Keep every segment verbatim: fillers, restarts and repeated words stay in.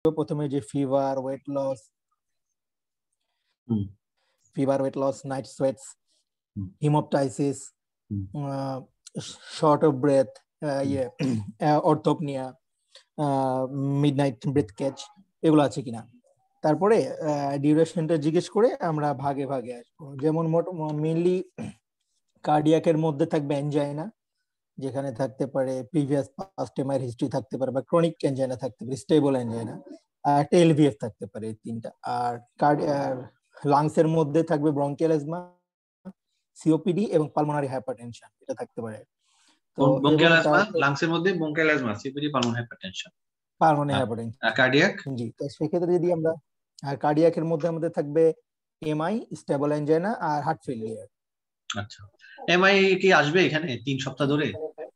প্রথমে যে fever, weight loss, fever, weight loss, night sweats, haemoptysis, short of breath, ইয়ে orthopnoea, midnight breadth catch, এগুলো আছে কিনা। তারপরে ডিউরেশনটা জিজ্ঞেস করে আমরা ভাগে ভাগে আসবো। যেমন মেইনলি কার্ডিয়াকের মধ্যে থাকবে অ্যানজাইনা, যেখানে থাকতে পারে প্রিভিয়াস পাস্ট এমআই হিস্ট্রি থাকতে পারে, বা ক্রনিক অ্যানজাইনা থাকতে পারে, স্টেবল অ্যানজাইনা, আর একটা এলভিএফ থাকতে পারে, এই তিনটা। আর লাংস এর মধ্যে থাকবে ব্রঙ্কিয়াল অ্যাজমা, সিওপিডি এবং পালমোনারি হাইপারটেনশন, এটা থাকতে পারে। তো ব্রঙ্কিয়াল অ্যাজমা, লাংস এর মধ্যে bronchial asthma, COPD, pulmonary hypertension, pulmonary hypertension, আর কার্ডিয়াক। জি, তো সেক্ষেত্রে যদি আমরা, আর কার্ডিয়াকের মধ্যে আমাদের থাকবে এমআই, স্টেবল অ্যানজাইনা আর হার্ট ফেলিয়ার। আচ্ছা, এমআই কি আসবে এখানে তিন সপ্তাহ ধরে?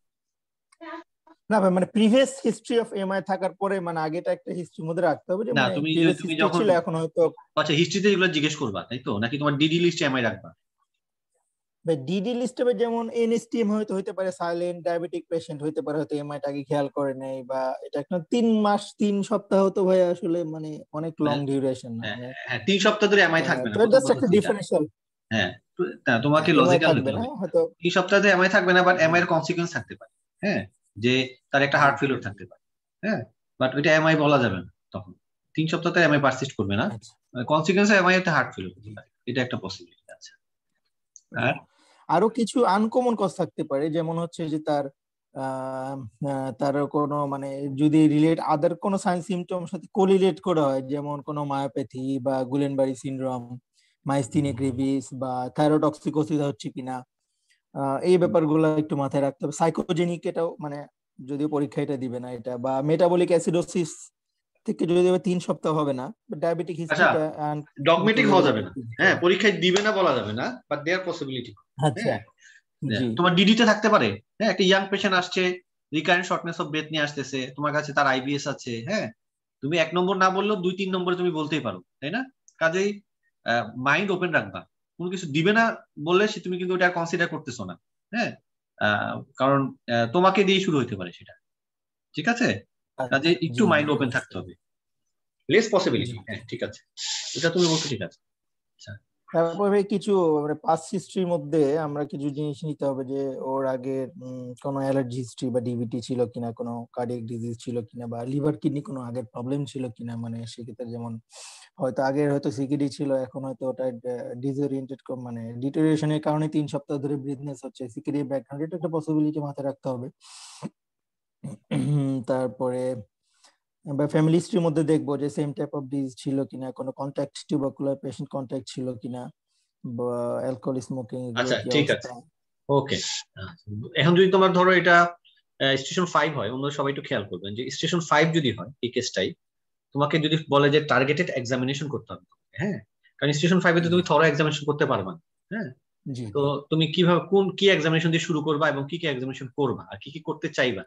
না মানে প্রিভিয়াস হিস্ট্রি অফ এমআই থাকার পরে, মানে আগেটা একটা হিস্ট্রির মধ্যে রাখতে হবে, যে মানে তুমি প্রিভিয়াস তুমি হিস্ট্রি যখন ছিল, এখন হয়তো। আচ্ছা, হিস্ট্রিতে এগুলো জিজ্ঞেস করবা তাই তো, নাকি তোমার ডিডি লিস্টে এমআই রাখবা? ভাই ডিডি লিস্টে যেমন এনএসটিএম হয়তো হতে পারে, সাইলেন্ট ডায়াবেটিক পেশেন্ট হতে পারে, হয়তো এমআইটা আগে খেয়াল করে নেই, বা এটা একটা তিন মাস তিন সপ্তাহ তো ভাই আসলে মানে অনেক লং ডিউরেশন না। হ্যাঁ, তিন সপ্তাহ ধরে এমআই থাকবে না, তো জাস্ট একটা ডিফারেন্সিয়াল। হ্যাঁ, তোমাকে লজিক্যাল হতে হবে। হয়তো তিন সপ্তাহে এমআই থাকবে না, বাট এমআই এর কনসিকুয়েন্স থাকতে পারে। হ্যাঁ, যে তার একটা হার্ট ফেলিওর থাকতে পারে। হ্যাঁ, বাট ওইটা এমআই বলা যাবে না তখন। তিন সপ্তাহে এমআই পারসিস্ট করবে না, কনসিকুয়েন্সে এমআই এর হার্ট ফেলিওর হতে পারে, এটা একটা পসিবিলিটি আছে। আর আরো কিছু আনকমন কজ থাকতে পারে, যেমন হচ্ছে যে তার তার কোনো মানে যদি রিলেট আদার কোনো সাইন সিমটম সাথে কোরিলেট করা হয়, যেমন কোনো মায়োপ্যাথি বা গুলেনবারি সিনড্রোম, মাইস্থিনিয়া গ্রেভিস বা থাইরোটক্সিকোসিস হচ্ছে কিনা, এই ব্যাপারগুলো একটু মাথায় রাখতে হবে। সাইকোজেনিক, এটাও মানে যদিও পরীক্ষা এটা দিবে না এটা, বা মেটাবলিক অ্যাসিডোসিস থেকে যদি তিন সপ্তাহ হবে না, ডায়াবেটিক হিস্ট্রিটা ডগমেটিক হওয়া যাবে না। হ্যাঁ, পরীক্ষায় দিবে না বলা যাবে না, বাট দেয়ার পসিবিলিটি। আচ্ছা, জি, তোমার ডিডিতে থাকতে পারে। হ্যাঁ, একটা ইয়াং পেশেন্ট আসছে, রিকারেন্ট শর্টনেস অফ ব্রেথ নিয়ে আসতেছে তোমার কাছে, তার আইবিএস আছে। হ্যাঁ, তুমি এক নম্বর না বললেও দুই তিন নম্বরে তুমি বলতেই পারো, তাই না? কাজেই মাইন্ড ওপেন রাখবা। কোনো কিছু দিবে না বললে সে তুমি কিন্তু ওটা কনসিডার করতেছো না। হ্যাঁ, কারণ তোমাকে দিয়ে শুরু হতে পারে সেটা। ঠিক আছে, কাজে একটু মাইন্ড ওপেন থাকতে হবে। Less possibility. হ্যাঁ, ঠিক আছে, এটা তুমি বলছো, ঠিক আছে। তারপরে কিছু মানে পাস্ট হিস্ট্রির মধ্যে আমরা কিছু জিনিস নিতে হবে, যে ওর আগে কোনো অ্যালার্জি হিস্ট্রি বা ডিভিটি ছিল কিনা, কোনো কার্ডিয়াক ডিজিজ ছিল কিনা, বা লিভার কিডনি কোনো আগের প্রবলেম ছিল কিনা। মানে সেক্ষেত্রে যেমন হয়তো আগের হয়তো সিকিডি ছিল, এখন হয়তো ওটা ডিসওরিয়েন্টেড মানে ডিটোরিয়েশনের কারণে তিন সপ্তাহ ধরে ব্রিথনেস হচ্ছে, সিকিডি ব্যাকগ্রাউন্ড, এটা একটা পসিবিলিটি মাথায় রাখতে হবে। তারপরে বা ফ্যামিলি হিস্ট্রির মধ্যে দেখবো যে সেম টাইপ অফ ডিজিজ ছিল কিনা, কোনো কন্ট্যাক্ট টিউবারকুলার পেশেন্ট কন্ট্যাক্ট ছিল কিনা, বা অ্যালকোহল স্মোকিং, এগুলো কি অবস্থা। ওকে, এখন যদি তোমার ধরো এটা স্টেশন ফাইভ হয়, অন্য সবাই একটু খেয়াল করবেন যে স্টেশন ফাইভ যদি হয় এই কেসটাই, তোমাকে যদি বলে যে টার্গেটেড এক্সামিনেশন করতে হবে। হ্যাঁ, কারণ স্টেশন ফাইভ এ তুমি থরো এক্সামিনেশন করতে পারবা না। হ্যাঁ, তো তুমি কিভাবে কোন কি এক্সামিনেশন দিয়ে শুরু করবা এবং কি কি এক্সামিনেশন করবা আর কি কি করতে চাইবা।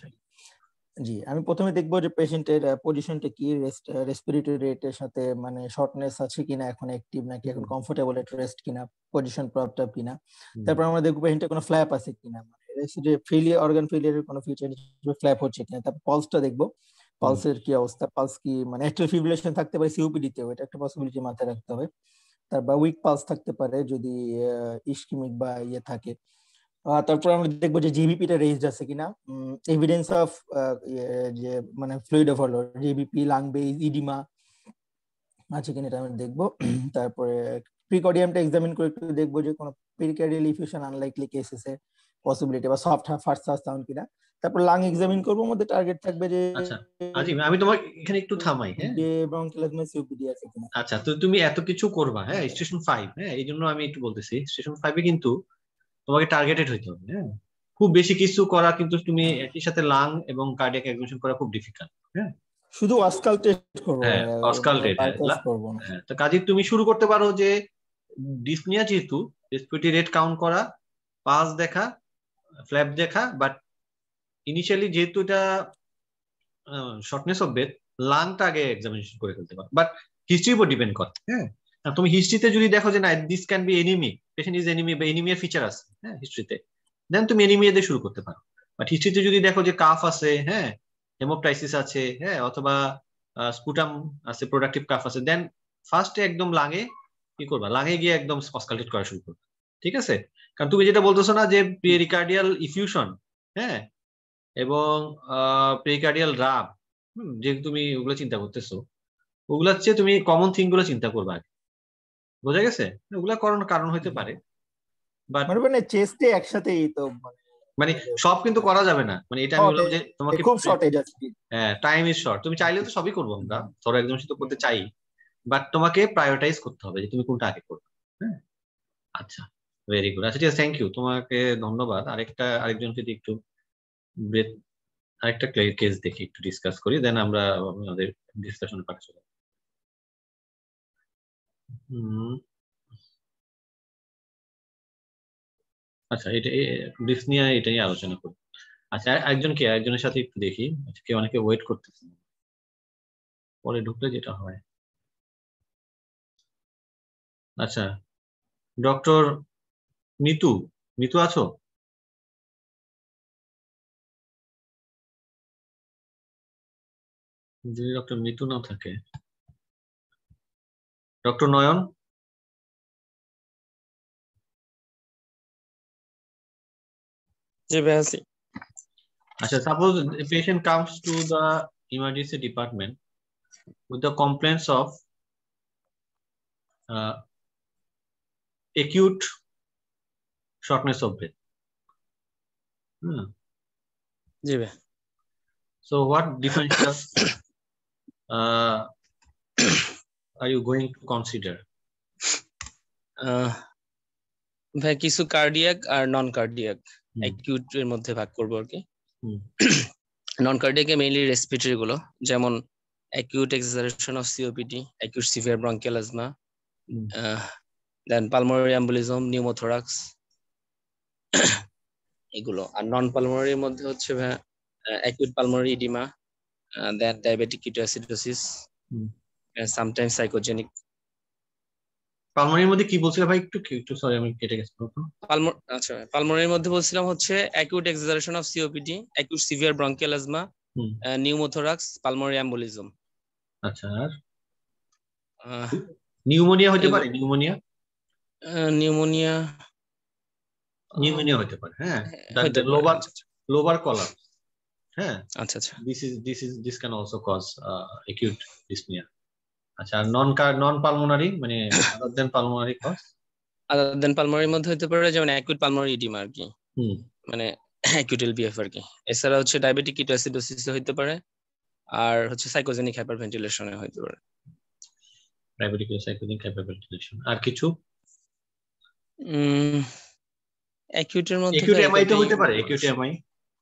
জি, আমি প্রথমে দেখবো যে পেশেন্টের পজিশনটা কি, রেসপিরেটরি রেটের সাথে মানে শর্টনেস আছে কিনা, এখন অ্যাক্টিভ নাকি এখন কমফোর্টেবল এট রেস্ট কিনা, পজিশন প্রপড আপ কিনা। তারপর আমরা দেখবো পেশেন্টের কোনো ফ্ল্যাপ আছে কিনা, মানে রেসপিরেটরি ফেলিয়ার, অর্গান ফেলিয়ারের কোনো ফিচার ফ্ল্যাপ হচ্ছে কিনা। তারপর পালসটা দেখবো, পালসের কি অবস্থা, পালস কি মানে অ্যাট্রিয়াল ফিব্রিলেশন থাকতে পারে সিওপিডি তেও, এটা একটা পসিবিলিটি মাথায় রাখতে হবে। তারপর উইক পালস থাকতে পারে যদি ইসকিমিক বা ইয়ে থাকে। তারপর আমরা দেখবো যে জিবিপিটা রেজড আছে কিনা, এভিডেন্স অফ যে মানে fluid overload, JVP, lung base, oedema আছে কিনা, এটা আমরা দেখবো। তারপরে প্রিকর্ডিয়ামটা এক্সামিন করে একটু দেখবো যে কোনো পেরিকার্ডিয়াল ইফিউশন আনলাইকলি কেসেসে পসিবিলিটি বা সফট ফার্স্ট সাউন্ড কিনা। তারপর লাং এক্সামিন করবো, মধ্যে টার্গেট থাকবে যে আচ্ছা আজিম, আমি তোমাকে এখানে একটু থামাই। হ্যাঁ, যে ব্রঙ্কিয়াল অ্যাজমা সিওপিডি আছে কিনা। আচ্ছা, তো তুমি এত কিছু করবা, হ্যাঁ, স্টেশন ফাইভ, হ্যাঁ, এই জন্য আমি একটু বলতেছি স্টেশন ফাইভে কিন্তু তোমাকে টার্গেটেড হইতে হবে। হ্যাঁ, খুব বেশি কিছু করা কিন্তু তুমি একই সাথে লাং এবং কার্ডিয়াক এক্সামিনেশন করা খুব ডিফিকাল্ট। হ্যাঁ, শুধু অসকালটেট করব, হ্যাঁ, অসকালটেট, বাইপাস করব না। হ্যাঁ, তো কাজে তুমি শুরু করতে পারো যে ডিসনিয়া, যেহেতু রেসপিরেটরি রেট কাউন্ট করা, পালস দেখা, ফ্ল্যাপ দেখা, বাট ইনিশিয়ালি যেহেতু এটা শর্টনেস অফ ব্রেথ, লাংটা আগে এক্সামিনেশন করে ফেলতে পারো, বাট হিস্ট্রির উপর ডিপেন্ড করে। হ্যাঁ, তুমি হিস্ট্রিতে যদি দেখো যে না this can be anaemic, patient is anaemic বা এনিমিয়ার ফিচার আছে, হ্যাঁ, হিস্ট্রিতে, দেন তুমি এনিমিয়া দিয়ে শুরু করতে পারো। বাট হিস্ট্রিতে যদি দেখো যে কাফ আছে, হ্যাঁ, হেমোপটাইসিস আছে, হ্যাঁ, অথবা স্পুটাম আছে, প্রোডাক্টিভ কাফ আছে, দেন ফার্স্টে একদম লাঙে কি করবা, লাঙে গিয়ে একদম অসকালটেট করা শুরু করবে, ঠিক আছে? কারণ তুমি যেটা বলতেছো না যে পেরিকার্ডিয়াল ইফিউশন, হ্যাঁ, এবং পেরিকার্ডিয়াল রাব, যে তুমি ওগুলো চিন্তা করতেছো, ওগুলোর চেয়ে তুমি কমন থিং গুলো চিন্তা করবা আগে, বোঝা গেছে? ওগুলা কারণ কারণ হইতে পারে, বাট মানে চেস্টে একসাথেই তো মানে সব কিন্তু করা যাবে না, মানে এটা আমি বললাম যে তোমাকে খুব শর্টেজ আছে, হ্যাঁ টাইম ইজ শর্ট, তুমি চাইলে তো সবই করবো আমরা, ধরো একদম সাথে করতে চাই, বাট তোমাকে প্রায়োরিটাইজ করতে হবে যে তুমি কোনটা আগে করবে। হ্যাঁ, আচ্ছা, ভেরি গুড। আচ্ছা ঠিক আছে, থ্যাংক ইউ, তোমাকে ধন্যবাদ। আরেকটা আরেকজনকে দিয়ে একটু ব্রেথ, আরেকটা কেস দেখি, একটু ডিসকাস করি, দেন আমরা আমাদের ডিসকাশনের পাশে চলে। হুম, আচ্ছা, এটা ডিসনিয়া এটাই আলোচনা করি। আচ্ছা, একজন কে একজনের সাথে একটু দেখি, আচ্ছা কে, অনেকে ওয়েট করতেছে, পরে ঢুকলে যেটা হয়। আচ্ছা, ডক্টর মিতু, মিতু আছো? যদি ডক্টর মিতু না থাকে, ডক্টর নয়ন? জি ভাই আছি। আচ্ছা, suppose a patient comes to the emergency department with the complaints of uh, acute shortness of breath. Hmm. জি ভাই। So what differential uh, are you going to consider? ভাই কিছু কার্ডিয়াক আর নন কার্ডিয়াক অ্যাকিউট এর মধ্যে ভাগ করবো আর কি। নন কার্ডিয়াকে মেইনলি রেসপিরেটরি গুলো, যেমন acute exacerbation of COPD, acute severe bronchial asthma, then pulmonary embolism, pneumothorax, এগুলো। আর নন পালমোনারির মধ্যে হচ্ছে ভাই acute pulmonary oedema, then diabetic ketoacidosis, sometimes psychogenic. পালমোনারির মধ্যে কি বলছিলে ভাই? একটু একটু সরি, আমি কেটে গেছি। পালমোনারি, আচ্ছা পালমোনারির মধ্যে বলছিলাম হচ্ছে acute exacerbation of COPD, acute severe bronchial asthma, pneumothorax, pulmonary embolism. আচ্ছা, আর নিউমোনিয়া হতে পারে? নিউমোনিয়া নিউমোনিয়া নিউমোনিয়া হতে পারে, হ্যাঁ, লোবার লোবার কলার, হ্যাঁ, আচ্ছা আচ্ছা, this is this is this can also cause acute dyspnoea. আচ্ছা, নন নন পালমোনারি মানে আদার দেন পালমোনারি কজ, আদার দেন পালমোনারির মধ্যে হতে পারে যেমন অ্যাকিউট পালমোনারি ইডিমা আর কি, হুম, মানে অ্যাকিউট এলবিএফ আর কি। এছাড়া হচ্ছে ডায়াবেটিক কিটোঅ্যাসিডোসিস হতে পারে, আর হচ্ছে সাইকোজেনিক হাইপারভেন্টিলেশনে হতে পারে। ডায়াবেটিক সাইকোজেনিক হাইপারভেন্টিলেশন, আর কিছু? উম অ্যাকিউটের মধ্যে অ্যাকিউট এমআই তো হতে পারে, অ্যাকিউট এমআই।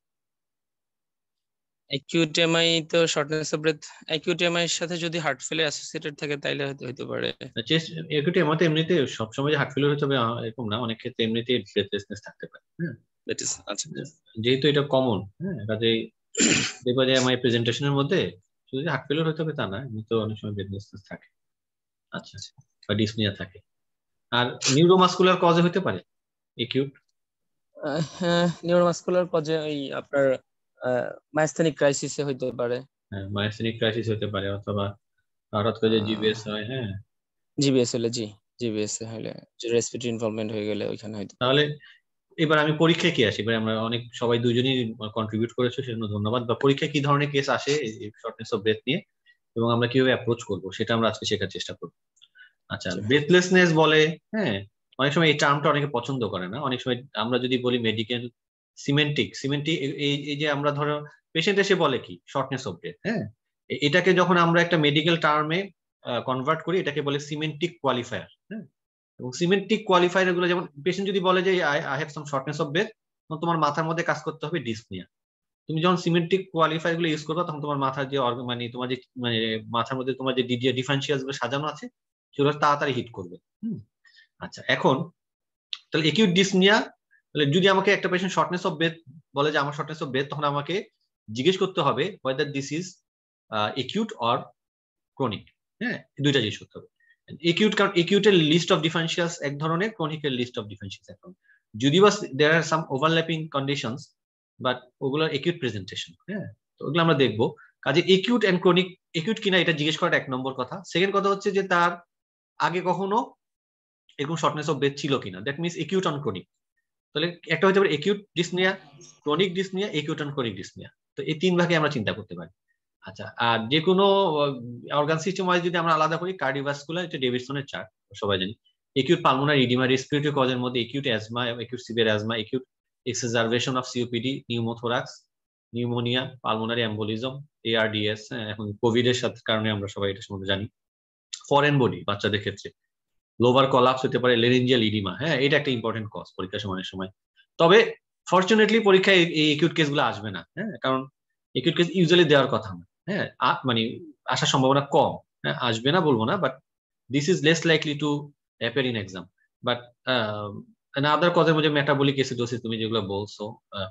অ্যাকিউট এমআই তো shortness of breath, acute MI এর সাথে যদি হার্ট ফেলিয়ার অ্যাসোসিয়েটেড থাকে তাইলে হয়তো হতে পারে। চেস্ট অ্যাকিউট এমআই তো এমনিতে সব সময় যে হার্ট ফেলিয়ার হতে হবে এরকম না, অনেক ক্ষেত্রে এমনিতে ব্রেথলেসনেস থাকতে পারে। হ্যাঁ, দ্যাট ইজ, আচ্ছা, যেহেতু এটা কমন, হ্যাঁ, কাজেই দেখবা যে এমআই প্রেজেন্টেশনের মধ্যে শুধু হার্ট ফেলিয়ার হতে হবে তা না, এমনিতে অনেক সময় ব্রেথলেসনেস থাকে। আচ্ছা, বা ডিসনিয়া থাকে। আর নিউরোমাসকুলার কজে হতে পারে অ্যাকিউট? হ্যাঁ, নিউরোমাসকুলার কজে ওই আপনার মায়াস্থেনিক ক্রাইসিসে হতে পারে। হ্যাঁ, মায়াস্থেনিক ক্রাইসিস হতে পারে, অথবা হঠাৎ করে যে জিবিএস হয়। হ্যাঁ, জিবিএস হলে, জি জিবিএস হলে যে রেসপিরেটরি ইনভলভমেন্ট হয়ে গেলে ওইখানে হয়তো। তাহলে এবার আমি পরীক্ষায় কি আসি? এবার আমরা অনেক সবাই দুজনই কন্ট্রিবিউট করেছো, সেজন্য ধন্যবাদ। বা পরীক্ষায় কি ধরনের কেস আসে শর্টনেস অফ ব্রেথ নিয়ে, এবং আমরা কিভাবে অ্যাপ্রোচ করব সেটা আমরা আজকে শেখার চেষ্টা করব। আচ্ছা, ব্রেথলেসনেস বলে, হ্যাঁ, অনেক সময় এই টার্মটা অনেকে পছন্দ করে না। অনেক সময় আমরা যদি বলি মেডিকেল সিমেন্টিক সিমেন্টিক এই যে আমরা ধরো পেশেন্ট এসে বলে কি শর্টনেস অফ ব্রেথ, হ্যাঁ, এটাকে যখন আমরা একটা মেডিকেল টার্মে কনভার্ট করি এটাকে বলে সিমেন্টিক কোয়ালিফায়ার। হ্যাঁ, এবং সিমেন্টিক কোয়ালিফায়ার গুলো, যেমন পেশেন্ট যদি বলে যে I have some shortness of breath, তখন তোমার মাথার মধ্যে কাজ করতে হবে ডিসনিয়া। তুমি যখন সিমেন্টিক কোয়ালিফায়ার গুলো ইউজ করবে তখন তোমার মাথার যে মানে তোমার যে মানে মাথার মধ্যে তোমার যে ডিফারেন্সিয়ালস গুলো সাজানো আছে সেগুলো তাড়াতাড়ি হিট করবে। হুম, আচ্ছা, এখন তাহলে একিউট ডিসনিয়া, তাহলে যদি আমাকে একটা পেশেন্ট শর্টনেস অফ ব্রেথ বলে যে আমার শর্টনেস অফ ব্রেথ, তখন আমাকে জিজ্ঞেস করতে হবে whether this is acute or chronic. হ্যাঁ, দুইটা জিনিস করতে হবে। একিউট, কারণ একিউটের লিস্ট অফ ডিফারেন্সিয়ালস এক ধরনের, ক্রনিকের লিস্ট অফ ডিফারেন্সিয়ালস এক ধরনের, যদিও there are some overlapping conditions, but ওগুলোর একিউট প্রেজেন্টেশন। হ্যাঁ, তো ওগুলো আমরা দেখবো। কাজে একিউট এন্ড ক্রনিক একিউট কিনা এটা জিজ্ঞেস করাটা এক নম্বর কথা। সেকেন্ড কথা হচ্ছে যে তার আগে কখনো এরকম শর্টনেস অফ ব্রেথ ছিল কিনা, that means acute on chronic. তাহলে একটা হতে পারে acute dyspnoea, chronic dyspnoea, acute on chronic dyspnoea. তো এই তিন ভাগে আমরা চিন্তা করতে পারি। আচ্ছা, আর যে কোনো অর্গান সিস্টেম ওয়াইজ যদি আমরা আলাদা করি, কার্ডিওভাস্কুলার এটা ডেভিডসনের চার্ট সবাই জানি। একিউট পালমোনারি ইডিমা রেসপিরেটরি কজের মধ্যে acute asthma, acute severe asthma, acute exacerbation of COPD, pneumothorax, pneumonia, pulmonary embolism, ARDS, এখন কোভিড এর সাথে কারণে আমরা সবাই এটা সম্বন্ধে জানি। ফরেন বডি বাচ্চাদের ক্ষেত্রে লোভার কলাপস হতে পারে, লেরেঞ্জিয়াল ইডিমা, হ্যাঁ এটা একটা ইম্পর্টেন্ট কজ পরীক্ষার সময়ের সময়। তবে ফরচুনেটলি পরীক্ষায় এই একিউট কেসগুলো আসবে না, হ্যাঁ কারণ একিউট কেস ইউজুয়ালি দেওয়ার কথা না, হ্যাঁ মানে আসার সম্ভাবনা কম, হ্যাঁ আসবে না বলবো না, but this is less likely to appear in exam. But other কজের মধ্যে মেটাবলিক অ্যাসিডোসিস তুমি যেগুলো বলছো,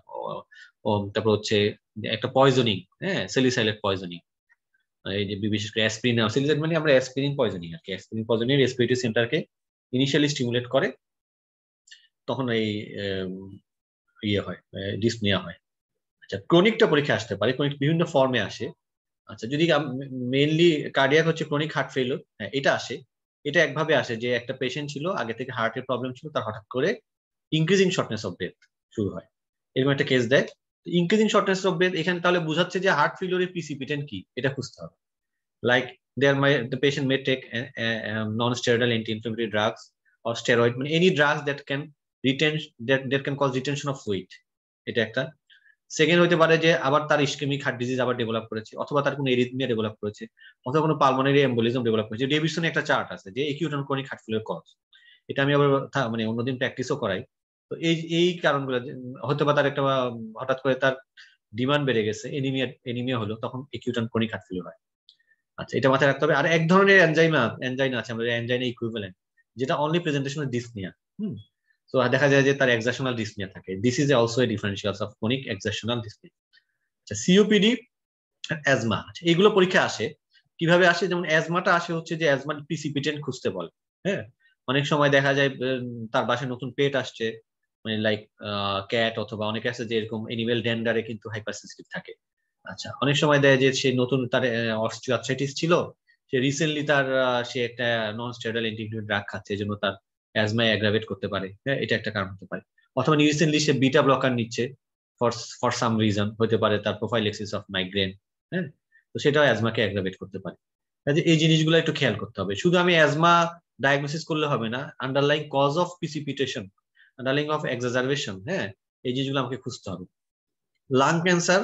তারপর হচ্ছে একটা পয়জনিং, হ্যাঁ সেলিসাইলেট পয়জনিং, এই যে বিশেষ করে অ্যাসপিরিন, সেলিসাইলেট মানে আমরা অ্যাসপিরিন পয়জনিং আর কি, অ্যাসপিরিন পয়জনিং রেসপিরেটরি সেন্টারকে ইনিশিয়ালি স্টিমুলেট করে, তখন এই ইয়ে হয়, ডিসনিয়া হয়। আচ্ছা, ক্রনিকটা পরীক্ষা আসতে পারে, ক্রনিক বিভিন্ন ফর্মে আসে। আচ্ছা, যদি মেইনলি কার্ডিয়াক হচ্ছে ক্রনিক হার্ট ফেইলিওর, হ্যাঁ এটা আসে। এটা একভাবে আসে যে একটা পেশেন্ট ছিল, আগে থেকে হার্টের প্রবলেম ছিল, তার হঠাৎ করে ইনক্রিজিং শর্টনেস অফ ব্রেথ শুরু হয়, এরকম একটা কেস দেয়। ইনক্রিজিং শর্টনেস অফ ব্রেথ এখানে তাহলে বোঝাচ্ছে যে হার্ট ফেইলিওরের প্রিসিপিটেন্ট কি এটা খুঁজতে হবে। Like there may the patient may take non steroidal anti inflammatory drugs or steroid, মানে any drugs that can retain that that can cause retention of fluid, এটা একটা। সেকেন্ড হতে পারে যে আবার তার ইসকেমিক হার্ট ডিজিজ আবার ডেভেলপ করেছে, অথবা তার কোনো এরিথমিয়া ডেভেলপ করেছে, অথবা কোনো পালমোনারি এম্বোলিজম ডেভেলপ করেছে। ডেভিডসনে একটা চার্ট আছে যে acute on chronic heart failure cause, এটা আমি আবার মানে অন্যদিন প্র্যাকটিসও করাই। তো এই এই কারণগুলো হতে পারে, তার একটা হঠাৎ করে তার ডিমান্ড বেড়ে গেছে, এনিমিয়া এনিমিয়া হলো, তখন acute on chronic heart failure হয়। আচ্ছা, এটা মাথায় রাখতে হবে। আর এক ধরনের এনজাইমা এনজাইনা আছে আমাদের, এনজাইনা ইকুইভ্যালেন্ট, যেটা অনলি প্রেজেন্টেশন অফ ডিসনিয়া। হুম তো দেখা যায় যে তার এক্সারশনাল ডিসনিয়া থাকে। This is also a differential of chronic exertional dyspnoea. আচ্ছা, সিওপিডি, অ্যাজমা, এগুলো পরীক্ষা আসে। কিভাবে আসে? যেমন অ্যাজমাটা আসে হচ্ছে যে অ্যাজমার প্রিসিপিটেন্ট খুঁজতে বলে, হ্যাঁ অনেক সময় দেখা যায় তার বাসায় নতুন পেট আসছে, মানে লাইক ক্যাট, অথবা অনেকে আছে যে এরকম এনিমেল ডেন্ডারে কিন্তু হাইপারসেনসিটিভ থাকে। আচ্ছা, অনেক সময় দেয় যে সে নতুন তার অস্টিওআর্থ্রাইটিস ছিল, সে রিসেন্টলি তার সে একটা নন স্টেরয়েডাল অ্যান্টি ড্রাগ খাচ্ছে, এজন্য তার অ্যাজমা অ্যাগ্রাভেট করতে পারে, হ্যাঁ এটা একটা কারণ হতে পারে। অথবা রিসেন্টলি সে বিটা ব্লকার নিচ্ছে ফর ফর সাম রিজন, হতে পারে তার প্রোফাইলেক্সিস অফ মাইগ্রেন, হ্যাঁ তো সেটাও অ্যাজমাকে অ্যাগ্রাভেট করতে পারে। কাজে এই জিনিসগুলো একটু খেয়াল করতে হবে। শুধু আমি অ্যাজমা ডায়াগনোসিস করলে হবে না, underlying cause of precipitation, underlying of exacerbation, হ্যাঁ এই জিনিসগুলো আমাকে খুঁজতে হবে। Lung cancer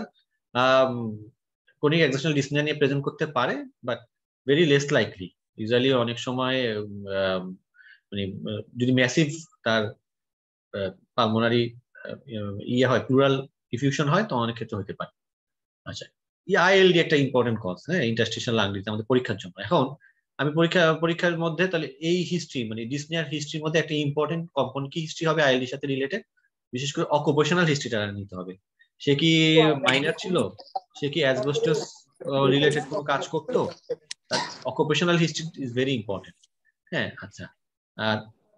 chronic exertional dyspnoea নিয়ে প্রেজেন্ট করতে পারে, but very less likely. Usually অনেক সময় মানে যদি ম্যাসিভ তার পালমোনারি ইয়ে হয়, প্লুরাল ডিফিউশন হয়, তো অনেক ক্ষেত্রে হতে পারে। আচ্ছা, আইএলডি একটা ইম্পর্টেন্ট কজ, হ্যাঁ ইন্টারস্টিশনাল লাং ডিজিজ আমাদের পরীক্ষার জন্য। এখন আমি পরীক্ষা পরীক্ষার মধ্যে তাহলে এই হিস্ট্রি মানে ডিসনিয়ার হিস্ট্রির মধ্যে একটা ইম্পর্টেন্ট কম্পোনেন্ট কি হিস্ট্রি হবে আইএলডির সাথে রিলেটেড, বিশেষ করে অকুপেশনাল হিস্ট্রিটা নিতে হবে। সে কি মাইনার ছিল, সে কি অ্যাসবেস্টস রিলেটেড কোনো কাজ করতো, তার occupational history is very important, হ্যাঁ। আচ্ছা, আর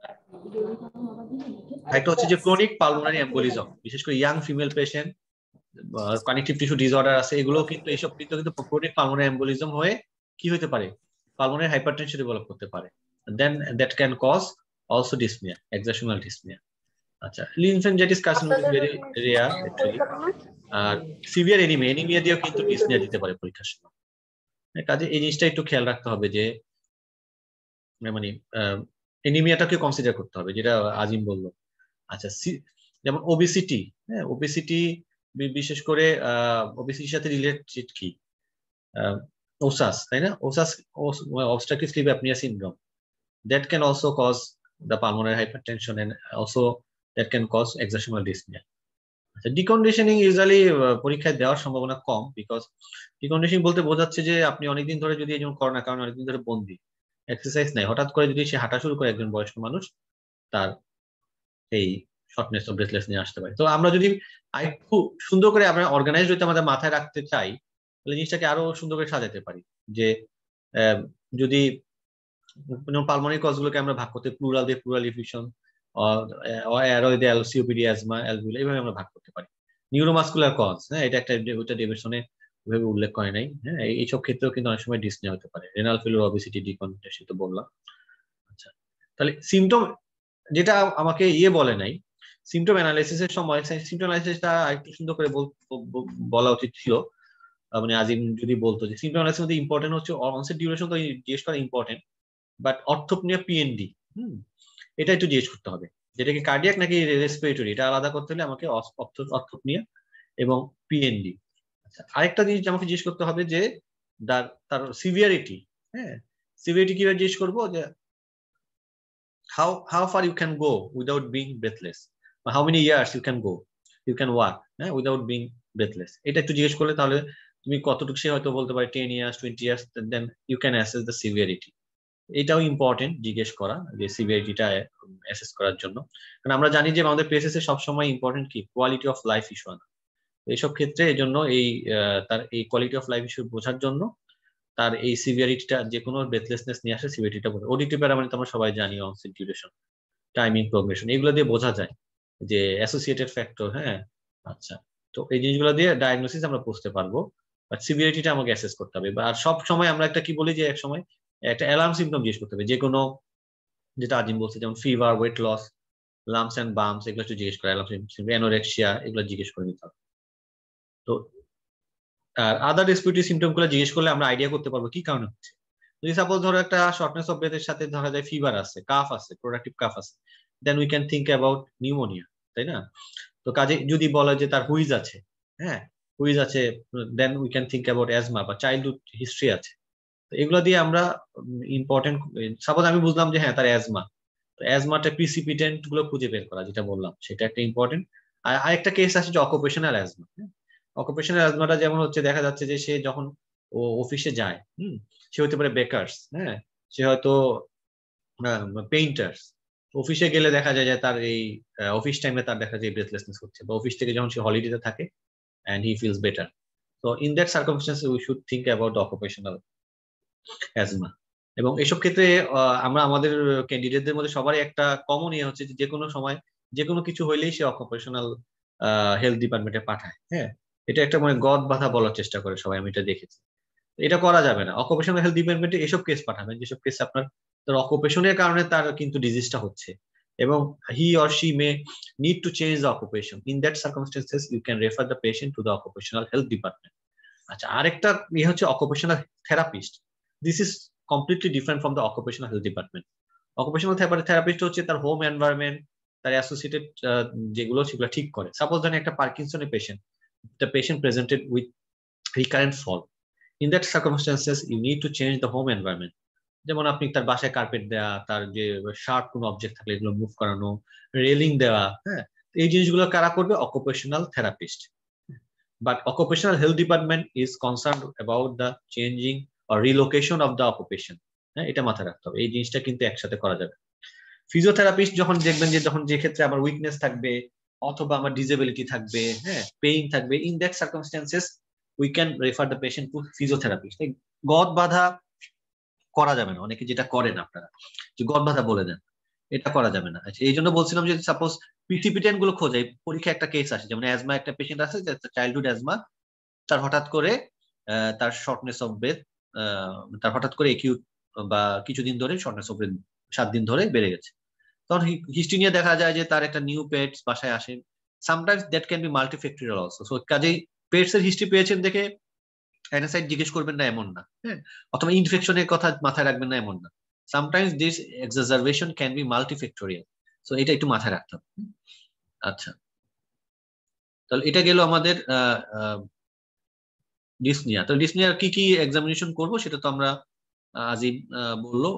একটা হচ্ছে যে ক্রনিক পালমোনারি এম্বোলিজম, বিশেষ করে young female patient, connective tissue disorder আছে, এগুলো কিন্তু এইসব কিন্তু কিন্তু ক্রনিক পালমোনারি এম্বোলিজম হয়ে কি হতে পারে, পালমোনারি হাইপারটেনশন ডেভেলপ করতে পারে, then that can cause also dyspnoea, exertional dyspnoea. আচ্ছা, lymphangitis carcinoma is very rare actually. আর সিভিয়ার এনিমিয়া, এনিমিয়া দিয়েও কিন্তু ডিসনিয়া দিতে পারে পরীক্ষার সময়। কাজে এই জিনিসটা একটু খেয়াল রাখতে হবে যে মানে এনিমিয়াটাকে কনসিডার করতে হবে, যেটা আজিম বললো। আচ্ছা, যেমন ওবেসিটি, হ্যাঁ ওবেসিটি বিশেষ করে ওবেসিটির সাথে রিলেটেড কি ওসাস, তাই না? ওসাস obstructive sleep apnea syndrome, that can also cause the pulmonary hypertension and also that can cause exertional dyspnea. আচ্ছা, ডিকন্ডিশনিং ইউজুয়ালি পরীক্ষায় দেওয়ার সম্ভাবনা কম, বিকজ ডিকন্ডিশনিং বলতে বোঝাচ্ছে যে আপনি অনেকদিন ধরে যদি এরকম করোনা কারণ অনেকদিন ধরে বন্দি, এক্সারসাইজ নাই, হঠাৎ করে যদি সে হাঁটা শুরু করে একজন বয়স্ক মানুষ, তার এই শর্টনেস অফ ব্রেথলেস নিয়ে আসতে পারে। তো আমরা যদি খুব সুন্দর করে আমরা অর্গানাইজড হইতে আমাদের মাথায় রাখতে চাই, তাহলে জিনিসটাকে আরো সুন্দর করে সাজাতে পারি। যে যদি পালমোনারি কজগুলোকে আমরা ভাগ করতে, প্লুরাল দিয়ে প্লুরাল ডিফিউশন, অ্যারয় দিয়ে সিওপিডি, অ্যাজমা, অ্যালভিউলা, এইভাবে আমরা ভাগ করতে পারি। নিউরোমাসকুলার কজ, হ্যাঁ এটা একটা, ওইটা ডেভিডসনে ওইভাবে উল্লেখ করে নাই। হ্যাঁ, এইসব ক্ষেত্রেও কিন্তু অনেক সময় ডিসনিয়া হতে পারে, রেনাল ফেলিওর, অবেসিটি, ডিকন্টিনিউশন তো বললাম। আচ্ছা, তাহলে সিমটম যেটা আমাকে ইয়ে বলে নাই, সিমটম অ্যানালাইসিসের সময় সিমটম অ্যানালাইসিসটা একটু সুন্দর করে বলা উচিত ছিল, মানে আজিম যদি বলতো যে সিমটম অ্যানালাইসিস মধ্যে ইম্পর্টেন্ট হচ্ছে অনসেট ডিউরেশন তো জিজ্ঞেস করা ইম্পর্টেন্ট, বাট অর্থোপনিয়া পিএনডি হুম এটা একটু জিজ্ঞেস করতে হবে, যেটা কি কার্ডিয়াক নাকি রেসপিরেটরি, এটা আলাদা করতে হলে আমাকে অর্থোপনিয়া এবং পিএনডি। আচ্ছা, আরেকটা জিনিস আমাকে জিজ্ঞেস করতে হবে যে তার সিভিয়ারিটি, হ্যাঁ সিভিয়ারিটি কিভাবে জিজ্ঞেস করবো, যে how how far you can go without being breathless, or how many years you can go you can walk হ্যাঁ without being breathless, এটা একটু জিজ্ঞেস করলে তাহলে তুমি কতটুকু সে হয়তো বলতে পারে ten years twenty years, then you can assess the severity. এটাও ইম্পর্টেন্ট জিজ্ঞেস করা, যে সিভিয়ারিটিটা অ্যাসেস করার জন্য, কারণ আমরা জানি যে আমাদের পেসেসে সবসময় ইম্পর্টেন্ট কি কোয়ালিটি অফ লাইফ ইস্যু আনা, এইসব ক্ষেত্রে এই জন্য এই তার এই কোয়ালিটি অফ লাইফ ইস্যু বোঝার জন্য তার এই সিভিয়ারিটিটা, যে কোনো ব্রেথলেসনেস নিয়ে আসে সিভিয়ারিটিটা বোঝা। ওডিটি প্যারামিটার আমরা সবাই জানি, অনসেট ডিউরেশন, টাইমিং, প্রোগ্রেশন, এগুলো দিয়ে বোঝা যায় যে অ্যাসোসিয়েটেড ফ্যাক্টর। হ্যাঁ, আচ্ছা, তো এই জিনিসগুলো দিয়ে ডায়াগনোসিস আমরা বুঝতে পারবো, বাট সিভিয়ারিটিটা আমাকে অ্যাসেস করতে হবে। আর সব সময় আমরা একটা কি বলি যে এক সময় একটা অ্যালার্ম সিমটম জিজ্ঞেস করতে হবে, যে কোনো, যেটা আজিম বলছে যেমন fever, weight loss, lumps and bumps, এগুলো একটু জিজ্ঞেস করে, অ্যালার্ম সিমটম, অ্যানোরেক্সিয়া, এগুলো জিজ্ঞেস করে নিতে হবে। তো আর আদার রেসপিরেটরি সিমটম গুলো জিজ্ঞেস করলে আমরা আইডিয়া করতে পারবো কি কারণে হচ্ছে। যদি সাপোজ ধরো একটা শর্টনেস অফ ব্রেথের সাথে ধরা যায় ফিভার আছে, কাফ আছে, প্রোডাক্টিভ কাফ আছে, then we can think about pneumonia, তাই না? তো কাজে যদি বলা যে তার হুইজ আছে, হ্যাঁ হুইজ আছে, then we can think about asthma বা চাইল্ডহুড হিস্ট্রি আছে। তো এগুলো দিয়ে আমরা ইম্পর্টেন্ট, সাপোজ আমি বুঝলাম যে হ্যাঁ তার অ্যাজমা, তো অ্যাজমাটা প্রিসিপিটেন্ট গুলো খুঁজে বের করা, যেটা বললাম সেটা একটা ইম্পর্টেন্ট। আর আরেকটা কেস আছে যে অকুপেশনাল অ্যাজমা। অকুপেশনাল অ্যাজমাটা যেমন হচ্ছে দেখা যাচ্ছে যে সে যখন ও অফিসে যায়, হুম সে হতে পারে বেকার্স, হ্যাঁ সে হয়তো পেইন্টার্স, অফিসে গেলে দেখা যায় যে তার এই অফিস টাইমে তার দেখা যায় ব্রেথলেসনেস হচ্ছে, বা অফিস থেকে যখন সে হলিডেতে থাকে and he feels better. So in that circumstance we should think about the occupational asthma. এবং এইসব ক্ষেত্রে আমরা আমাদের ক্যান্ডিডেটদের মধ্যে সবারই একটা কমন ইয়ে হচ্ছে যে কোনো সময় যে কোনো কিছু হইলেই সে অকুপেশনাল হেলথ ডিপার্টমেন্টে পাঠায়। হ্যাঁ, এটা একটা মানে গদ বাধা বলার চেষ্টা করে সবাই, আমি এটা দেখেছি। এটা করা যাবে না, অকুপেশনাল হেলথ ডিপার্টমেন্টে এসব কেস পাঠাবেন যেসব কেস আপনার তার অকুপেশনের কারণে তার কিন্তু ডিজিজটা হচ্ছে, এবং he or she may need to change the occupation. In that circumstances you can refer the patient to the occupational health department. আচ্ছা, আরেকটা ইয়ে হচ্ছে occupational therapist. This is completely different from the occupational health department. Occupational therapist হচ্ছে তার home environment, তার associated যেগুলো সেগুলো ঠিক করে। সাপোজ ধরেন একটা পার্কিনসনের patient, the patient presented with recurrent fall. In that circumstances you need to change the home environment. যেমন আপনি তার বাসায় কার্পেট দেওয়া, তার যে শার্প কোনো অবজেক্ট থাকলে এগুলো মুভ করানো, রেলিং দেওয়া, হ্যাঁ এই জিনিসগুলো কারা করবে? Occupational therapist. But occupational health department is concern about the changing or relocation of the occupation. হ্যাঁ, এটা মাথায় রাখতে হবে, এই জিনিসটা কিন্তু একসাথে করা যাবে। ফিজিওথেরাপিস্ট যখন দেখবেন যে যখন যে ক্ষেত্রে আমার উইকনেস থাকবে অথবা আমার ডিসেবিলিটি থাকবে, হ্যাঁ পেইন থাকবে, in that circumstances we can refer the patient to physiotherapist. গদ বাধা করা যাবে না, অনেকে যেটা করেন আপনারা যে গদ বাধা বলে দেন, এটা করা যাবে না। আচ্ছা, এই জন্য বলছিলাম যে সাপোজ প্রিসিপিটেন্ট গুলো খোঁজে, পরীক্ষা একটা কেস আসে, যেমন অ্যাজমা একটা পেশেন্ট আছে, চাইল্ডহুড অ্যাজমা, তার হঠাৎ করে তার শর্টনেস অফ ব্রেথ, তার হঠাৎ করে একিউট বা কিছুদিন ধরে শর্টনেস অফ ব্রেথ সাত দিন ধরে বেড়ে গেছে, তখন হিস্ট্রি নিয়ে দেখা যায় যে তার একটা নিউ পেটস বাসায় আসে। Sometimes that can be multifactorial also. So কাজেই পেটস এর হিস্ট্রি পেয়েছেন দেখে অ্যানাসাইড জিজ্ঞেস করবেন না এমন না, হ্যাঁ অথবা ইনফেকশনের কথা মাথায় রাখবেন না এমন না। Sometimes this exacerbation can be multifactorial, so এটা একটু মাথায় রাখতে হবে। আচ্ছা, তাহলে এটা গেল আমাদের ডিসনিয়া। তো ডিসনিয়ার কি কি এক্সামিনেশন করব সেটা তো আমরা আজিম বললো।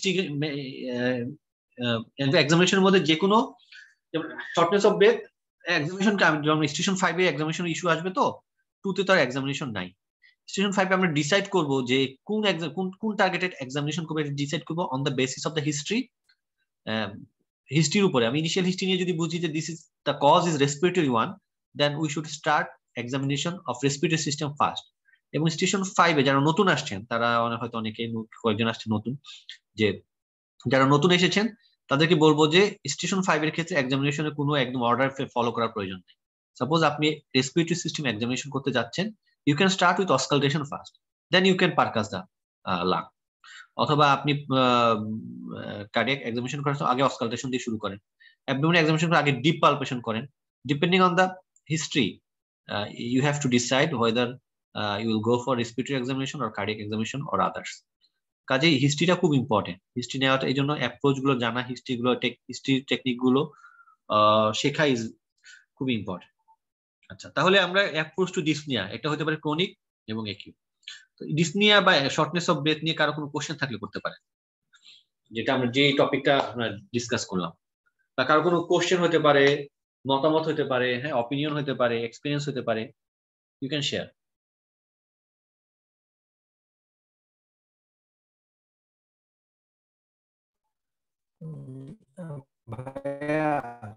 এক্সামিনেশনের মধ্যে যে কোনো শর্টনেস অফ ব্রেথ এক্সামিনেশন, যেমন স্টেশন ফাইভ এ এক্সামিনেশন ইস্যু আসবে, তো টু তে তার এক্সামিনেশন নাই। স্টেশন ফাইভ আমরা ডিসাইড করব যে কোন কোন কোন টার্গেটেড এক্সামিনেশন করবে, ডিসাইড করব on the basis of the history. হিস্ট্রির উপরে আমি ইনিশিয়াল হিস্ট্রি নিয়ে যদি বুঝি যে this is the cause is respiratory one, then we should start examination of respiratory system first. এবং স্টেশন ফাইভে যারা নতুন আসছেন, তারা হয়তো অনেকে কয়েকজন আসছেন নতুন, যে যারা নতুন এসেছেন তাদেরকে বলবো যে স্টেশন ফাইভ এর ক্ষেত্রে এক্সামিনেশনের কোনো একদম অর্ডার ফলো করার প্রয়োজন নেই। সাপোজ আপনি রেসপিরেটরি সিস্টেম এক্সামিনেশন করতে যাচ্ছেন, you can start with auscultation first, then you can percuss the uh, lung. অথবা আপনি কার্ডিয়াক এক্সামিনেশন করার আগে অসকালটেশন দিয়ে শুরু করেন, অ্যাবডোমিনাল এক্সামিনেশন করার আগে ডিপ পালপেশন করেন। Depending on the history you have to decide whether you will go for respiratory examination or cardiac examination or others. কাজেই হিস্ট্রিটা খুব ইম্পর্টেন্ট। হিস্ট্রি নেওয়াটা এই জন্য অ্যাপ্রোচ গুলো জানা, হিস্ট্রি গুলো হিস্ট্রি টেকনিক গুলো শেখা ইজ খুব ইম্পর্টেন্ট। আচ্ছা, তাহলে আমরা অ্যাপ্রোচ টু ডিসনিয়া, এটা হতে পারে ক্রনিক এবং একিউট। ডিসনিয়া বা শর্টনেস অফ ব্রেথ নিয়ে কারো কোনো কোশ্চেন থাকলে করতে পারে, যেটা আমরা যে টপিকটা আমরা ডিসকাস করলাম, বা কারো কোনো কোশ্চেন হতে পারে, মতামত হতে পারে, হ্যাঁ, অপিনিয়ন হতে পারে, এক্সপিরিয়েন্স হতে পারে, ইউ ক্যান শেয়ার। ভাইয়া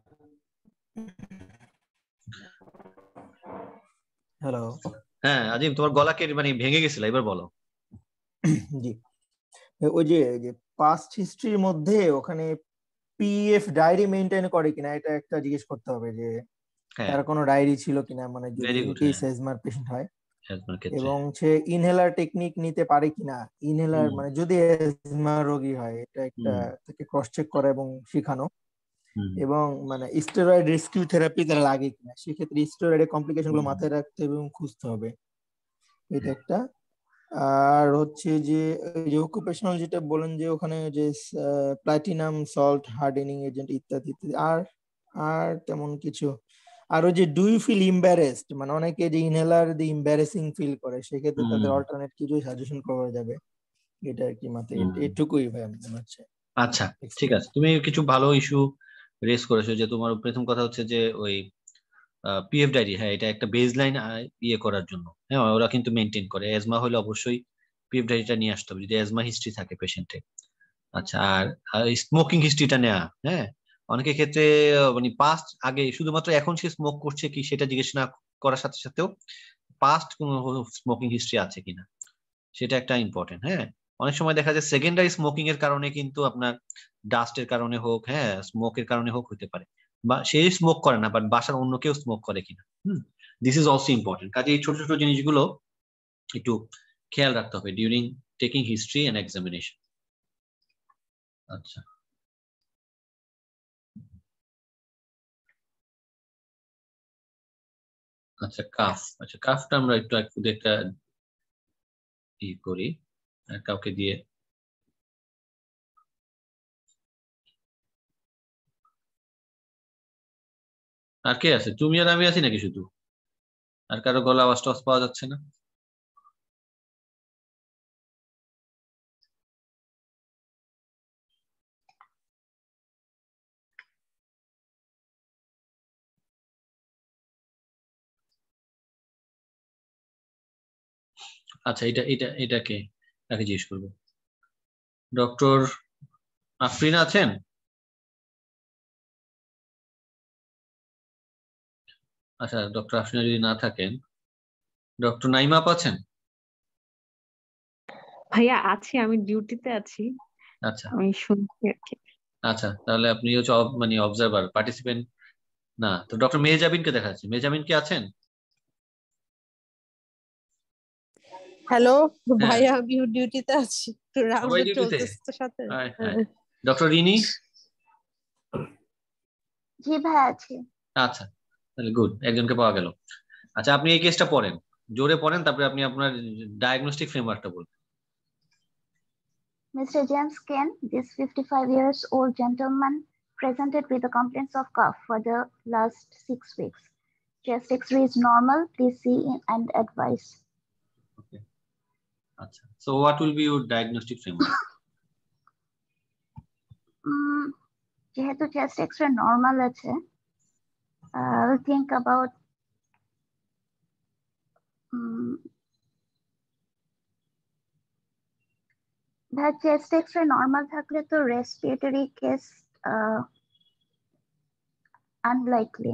হ্যালো। হ্যাঁ আজিম, তোমার গলা কে মানে ভেঙে গেছিল, এবার বলো। জি, ওই যে যে পাস্ট হিস্ট্রির মধ্যে ওখানে পিএফ ডায়েরি মেইনটেইন করে কিনা এটা একটা জিজ্ঞেস করতে হবে, যে তার কোনো ডায়েরি ছিল কিনা, মানে যদি ইন কেস অ্যাজমার পেশেন্ট হয়, এবং সে ইনহেলার টেকনিক নিতে পারে কিনা। ইনহেলার মানে যদি অ্যাজমা রোগী হয়, এটা একটা তাকে ক্রস চেক করা এবং শেখানো, এবং মানে স্টেরয়েড রেস্কিউ থেরাপি তারা লাগে কিনা, সেক্ষেত্রে স্টেরয়েডের কমপ্লিকেশন গুলো মাথায় রাখতে এবং খুঁজতে হবে, এটা একটা। আর হচ্ছে যে যে অকুপেশনাল যেটা বলেন, যে ওখানে যে প্লাটিনাম সল্ট হার্ডেনিং এজেন্ট ইত্যাদি ইত্যাদি, আর আর তেমন কিছু। আর ওই যে ডু ইউ ফিল ইম্বারেসড, মানে অনেকে যে ইনহেলার দিয়ে ইম্বারেসিং ফিল করে, সেক্ষেত্রে তাদের অল্টারনেট কিছু সাজেশন করা যাবে, এটা আর কি মাথায় এটুকুই ভাই মনে হচ্ছে। আচ্ছা ঠিক আছে, তুমি কিছু ভালো ইস্যু রেজ করেছো। যে তোমার প্রথম কথা হচ্ছে যে ওই পিএফ ডায়েরি, হ্যাঁ এটা একটা বেসলাইন ইয়ে করার জন্য, হ্যাঁ ওরা কিন্তু মেনটেন করে। অ্যাজমা হলে অবশ্যই পিএফ ডায়েরিটা নিয়ে আসতে হবে যদি অ্যাজমা হিস্ট্রি থাকে পেশেন্টের। আচ্ছা, আর স্মোকিং হিস্ট্রিটা নেওয়া, হ্যাঁ অনেকের ক্ষেত্রে মানে পাস্ট আগে শুধুমাত্র এখন সে স্মোক করছে কি সেটা জিজ্ঞেস না করার সাথে সাথেও পাস্ট কোনো স্মোকিং হিস্ট্রি আছে কিনা সেটা একটা ইম্পর্টেন্ট। হ্যাঁ, অনেক সময় দেখা যায় সেকেন্ডারি স্মোকিং এর কারণে কিন্তু আপনার ডাস্টের কারণে হোক, হ্যাঁ স্মোকের কারণে হোক হতে পারে, বা সে স্মোক করে না বাট বাসার অন্য কেউ স্মোক করে কিনা। হুম, দিস ইজ অলসো ইম্পর্টেন্ট। কাজে এই ছোট ছোট জিনিসগুলো একটু খেয়াল রাখতে হবে during taking history and examination. আচ্ছা, আচ্ছা কাফ, আচ্ছা কাফটা আমরা একটু একটু একটা ই করি কাউকে দিয়ে। আর কে আছে? তুমি আর আমি আছি নাকি শুধু? আর কারো গলা আওয়াজ টাওয়াজ পাওয়া যাচ্ছে না? আচ্ছা, এটা এটা এটাকে তাকে জিজ্ঞেস করবো। ডক্টর আফরিন আছেন? আচ্ছা, ডক্টর আফরিন যদি না থাকেন, ডক্টর নাইমা আছেন? ভাইয়া আছি, আমি ডিউটিতে আছি। আচ্ছা, আমি শুনছি আর কি। আচ্ছা তাহলে আপনি হচ্ছে মানে অবজারভার, পার্টিসিপেন্ট না। তো ডক্টর মেহজাবিনকে দেখা যাচ্ছে। মেহজাবিন কি আছেন? হ্যালো ভাইয়া, আমি ডিউটিতে আছি, একটু রাউন্ডে চলতেছে সাথে। ডক্টর রিনি? জি ভাই আছি। আচ্ছা তাহলে গুড, একজনকে পাওয়া গেল। আচ্ছা, আপনি এই কেসটা পড়েন, জোরে পড়েন, তারপরে আপনি আপনার ডায়াগনস্টিক ফ্রেমওয়ার্কটা বলুন। Mister James Ken, this fifty-five years old gentleman presented with the complaints of cough for the last six weeks. Chest X-ray is normal. Please see and advise. Okay. Achha. So what will be your diagnostic framework? um, যেহেতু chest X-ray normal আছে, I will think about um, the chest X-ray normal থাকলে তো respiratory case uh, unlikely.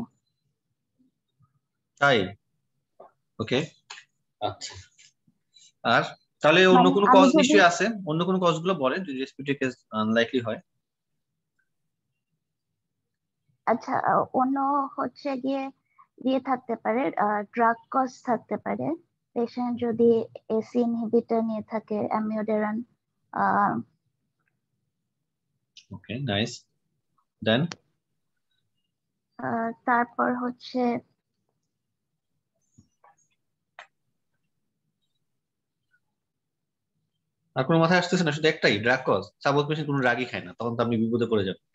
তাই? ওকে, আচ্ছা। আর তাহলে অন্য কোনো cause নিশ্চয়ই আছে, অন্য কোনো কজগুলো বলেন যদি রেসপিরেটরি কেস আনলাইকলি হয়। আচ্ছা, অন্য হচ্ছে গিয়ে দিয়ে থাকতে পারে, ড্রাগ কজ থাকতে পারে, পেশেন্ট যদি এসি ইনহিবিটর নিয়ে থাকে অ্যামিওডারান। ওকে, নাইস। দেন তারপর হচ্ছে আর কোনো মাথায় আসতেছে না? শুধু একটাই, ড্রাগ কজ। সাপোজ পেশেন্ট কোনো ড্রাগই খায় না, তখন তো আপনি বিপদে পড়ে যাবেন।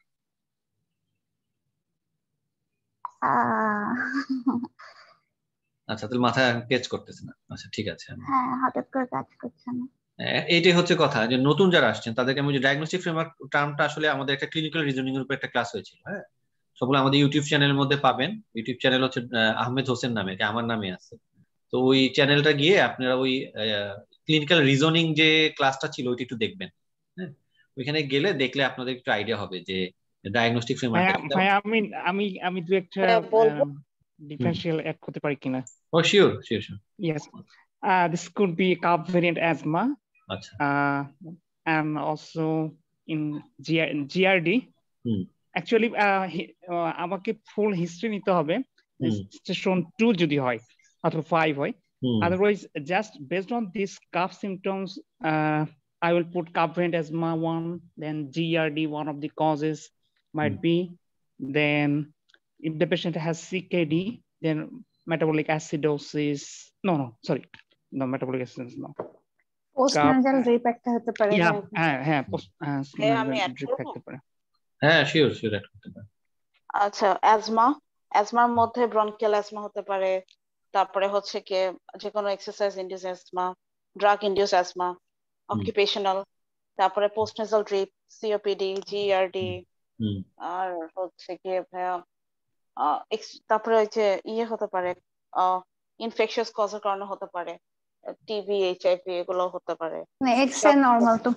আচ্ছা, তাহলে মাথায় ক্যাচ করতেছে না। আচ্ছা ঠিক আছে। হ্যাঁ, হঠাৎ করে কাজ করছে না। এইটাই হচ্ছে কথা, যে নতুন যারা আসছেন তাদেরকে আমি যে ডায়াগনস্টিক ফ্রেমওয়ার্ক টার্মটা আসলে আমাদের একটা ক্লিনিক্যাল রিজনিং এর উপর একটা ক্লাস হয়েছিল। হ্যাঁ, সবগুলো আমাদের ইউটিউব চ্যানেলের মধ্যে পাবেন। ইউটিউব চ্যানেল হচ্ছে আহমেদ হোসেন নামে, এটা আমার নামে আছে। তো ওই চ্যানেলটা গিয়ে আপনারা ওই ক্লিনিক্যাল রিজনিং যে ক্লাসটা ছিল ওইটা একটু দেখবেন। হ্যাঁ, ওইখানে গেলে দেখলে আপনাদের একটু আইডিয়া হবে যে ডায়াগনস্টিক ফ্রেমওয়ার্ক। ভাই আমি আমি আমি দু একটা ডিফারেন্সিয়াল অ্যাড করতে পারি কিনা? Oh sure sure sure. Yes. Uh, this could be cough variant asthma. Achha. Uh, and also in G R D. Hmm. Actually, uh, uh, আমাকে full history নিতে হবে। Station two যদি হয় অথবা five হয়। Otherwise, just based on these cough symptoms, uh, I will put cough variant asthma one, then G R D, one of the causes might hmm. be. Then if the patient has C K D, then metabolic acidosis. No, no, sorry. No, metabolic acidosis, no. Postnasal drip একটা হতে পারে। হ্যাঁ, হ্যাঁ, হ্যাঁ, postnasal drip থাকতে পারে। হ্যাঁ, sure sure add করতে পারে। আচ্ছা, অ্যাজমা, অ্যাজমার মধ্যে ব্রনকিয়াল অ্যাজমা হতে পারে। তারপরে হচ্ছে কি যে কোনো exercise induce asthma, drug induce asthma, occupational, তারপরে পোস্টনেজাল ড্রিপ, সিওপিডি, জিআরডি, আর হচ্ছে কি ভাইয়া তারপরে হচ্ছে ইয়ে হতে পারে ইনফেকশাস কজের কারণে হতে পারে, টিবি, এইচআইভি এগুলো হতে পারে। না এক্স-রে নরমাল তো।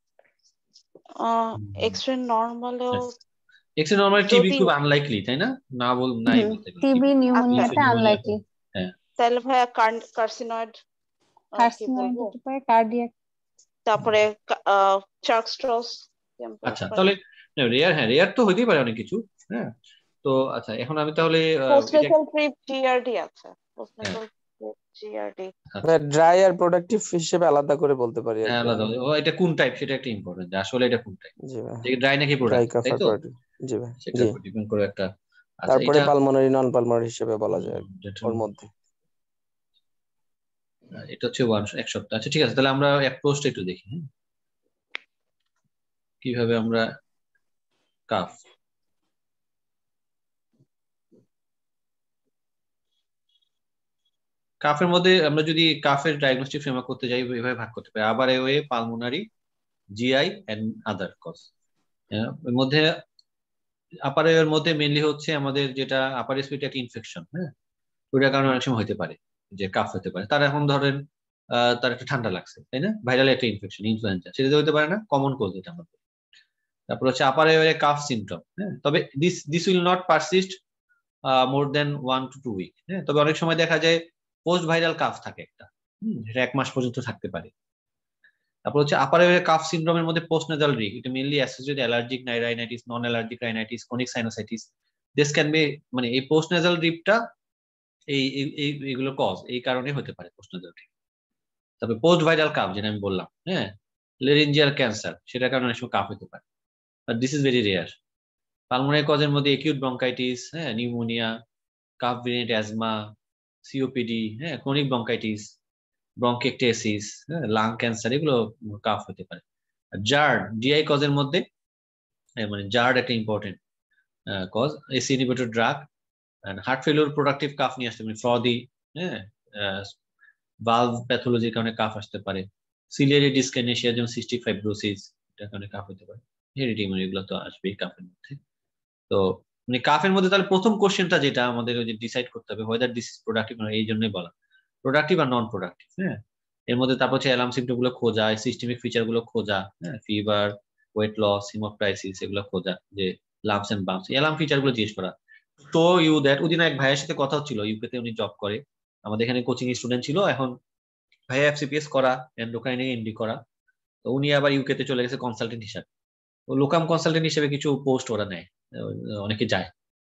এক্স-রে নরমালেও এক্স-রে নরমাল টিবি খুব আনলাইকলি, তাই না? না বল নাই বলতে গেলে টিবি নিউমোনিয়াটা আনলাইকলি। হ্যাঁ, তাহলে ভাইয়া কার্সিনয়েড, কার্সিনয়েড হতে পারে, কার্ডিয়াক, তারপরে চার্কস্ট্রস। আচ্ছা, তাহলে রেয়ার, হ্যাঁ রেয়ার তো হইতেই পারে অনেক কিছু। হ্যাঁ, তো আচ্ছা এখন আমি তাহলে পোস্টনেজাল ট্রিপ জিআরডি আছে, পোস্টনেজাল জিআরডি ড্রাই আর প্রোডাক্টিভ হিসেবে আলাদা করে বলতে পারি। হ্যাঁ আলাদা, ও এটা কোন টাইপ সেটা একটা ইম্পর্টেন্ট, আসলে এটা কোন টাইপ, জি ভাই, যে ড্রাই নাকি প্রোডাক্ট, তাই তো? জি ভাই, সেটা ডিপেন্ড করে একটা। তারপরে পালমোনারি নন পালমোনারি হিসেবে বলা যায় ওর মধ্যে। এটা হচ্ছে ওয়ান এক সপ্তাহ। আচ্ছা ঠিক আছে, তাহলে আমরা অ্যাপ্রোচটা একটু দেখি। কিভাবে আমরা কাফ কাফের মধ্যে আমরা যদি কাফের ডায়াগনস্টিক ফ্রেমওয়ার্ক করতে যাই এভাবে ভাগ করতে পারি, আবার way, pulmonary, GI and other cause. এর মধ্যে আপার এর মধ্যে মেইনলি হচ্ছে আমাদের যেটা আপার রেসপিরেটরি একটা ইনফেকশন, হ্যাঁ, ওইটার কারণে অনেক সময় হতে পারে যে কাফ হতে পারে। তার এখন ধরেন তার একটা ঠান্ডা লাগছে, তাই না, ভাইরাল একটা ইনফেকশন, ইনফ্লুয়েঞ্জা, সেটা হতে পারে না, কমন কোল্ড এটা আমাদের। তারপর হচ্ছে আপার এয়ারে কাফ সিমটম, হ্যাঁ, তবে this this will not persist more than one two two week. হ্যাঁ, তবে অনেক সময় দেখা যায় পোস্ট ভাইরাল কাফ থাকে একটা, হম এটা এক মাস পর্যন্ত থাকতে পারে। তারপর হচ্ছে আপার এয়ারে কাফ সিনড্রোমের মধ্যে পোস্টনেজাল ড্রিপ, এটা mainly associated allergic rhinitis, non allergic rhinitis, chronic sinusitis. This can be, মানে এই পোস্টনেজাল ড্রিপটা এই এইগুলো কজ এই কারণে হতে পারে পোস্টনেজাল ড্রিপ। তারপর পোস্ট ভাইরাল কাফ যেটা আমি বললাম, হ্যাঁ, লেরিঞ্জিয়াল ক্যান্সার, সেটার কারণে অনেক সময় কাফ হতে পারে, but this is very rare. Pulmonary কজের মধ্যে একিউট ব্রঙ্কাইটিস, হ্যাঁ, pneumonia, cough variant asthma, COPD, হ্যাঁ, ক্রনিক ব্রঙ্কাইটিস, ব্রঙ্কেকটেসিস, হ্যাঁ, লাং ক্যান্সার, এগুলো কাফ হতে পারে। জার্ড, ডিআই কজের মধ্যে মানে জার্ড একটা important cause, ACE inhibitor drug, heart failure productive cough নিয়ে আসতে পারে, ফ্রদি, হ্যাঁ, ভালভ প্যাথোলজির কারণে কাফ আসতে পারে, সিলিয়ারি ডিসকাইনেসিয়া যেমন সিস্টিক ফাইব্রোসিস, এটার কারণে কাফ হতে পারে, হেরিডিটি, মানে এগুলো তো আসবেই কাফের মধ্যে। তো মানে কাফের মধ্যে তাহলে প্রথম কোশ্চেনটা যেটা আমাদের ওই যে ডিসাইড করতে হবে হোয়েদার দিস ইজ প্রোডাক্টিভ, এই জন্যই বলা প্রোডাক্টিভ আর নন প্রোডাক্টিভ। হ্যাঁ, এর মধ্যে তারপর হচ্ছে অ্যালার্ম সিমটম গুলো খোঁজা, সিস্টেমিক ফিচার গুলো খোঁজা, হ্যাঁ, ফিভার, ওয়েট লস, হিমোক্রাইসিস, এগুলো খোঁজা, যে lumps and bumps, alarm feature গুলো জিজ্ঞেস করা। তো ইউ দ্যাট, ওদিন এক ভাইয়ের সাথে কথা হচ্ছিল, ইউকে তে উনি জব করে, আমাদের এখানে কোচিং স্টুডেন্ট ছিল, এখন ভাইয়া এফসিপিএস করা, এন্ডোক্রাইনে এমডি করা, তো উনি আবার ইউকে তে চলে গেছে কনসালটেন্ট হিসাবে। লোকাম কনসালটেন্ট হিসেবে কিছু পোস্ট ওরা নেয়, অনেকে যায়,